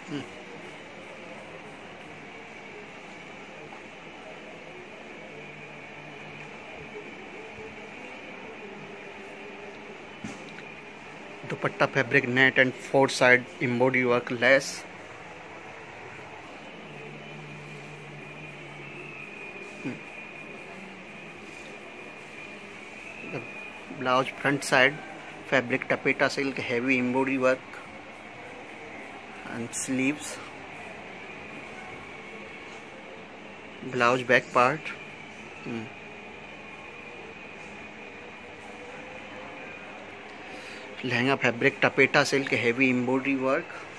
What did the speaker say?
Dupatta fabric net and 4 side embroidery work lace. Blouse front side fabric taffeta silk heavy embroidery work and sleeves. Blouse back part. Lehenga fabric taffeta silk heavy embroidery work.